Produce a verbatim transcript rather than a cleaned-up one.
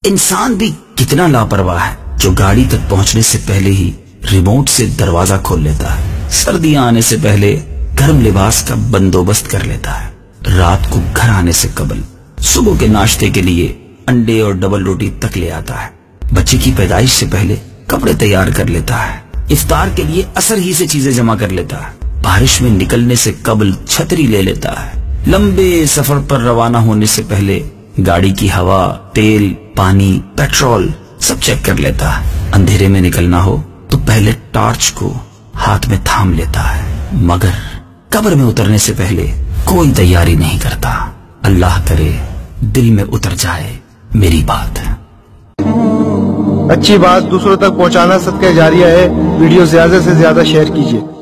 इंसान भी कितना लापरवाह है जो गाड़ी तक पहुंचने से पहले ही रिमोट से दरवाजा खोल लेता है, सर्दियां आने से पहले गर्म लिबास का बंदोबस्त कर लेता है, रात को घर आने से कबल सुबह के नाश्ते के लिए अंडे और डबल रोटी तक ले आता है, बच्चे की पैदाइश से पहले कपड़े तैयार कर लेता है, इफ्तार के लिए असर ही से चीजें जमा कर लेता है, बारिश में निकलने से कबल छतरी ले लेता है, लंबे सफर पर रवाना होने से पहले गाड़ी की हवा, तेल, पानी, पेट्रोल सब चेक कर लेता है, अंधेरे में निकलना हो तो पहले टॉर्च को हाथ में थाम लेता है, मगर कब्र में उतरने से पहले कोई तैयारी नहीं करता। अल्लाह करे दिल में उतर जाए मेरी बात। अच्छी बात दूसरों तक पहुंचाना सदका जारिया है। वीडियो ज्यादा से ज्यादा शेयर कीजिए।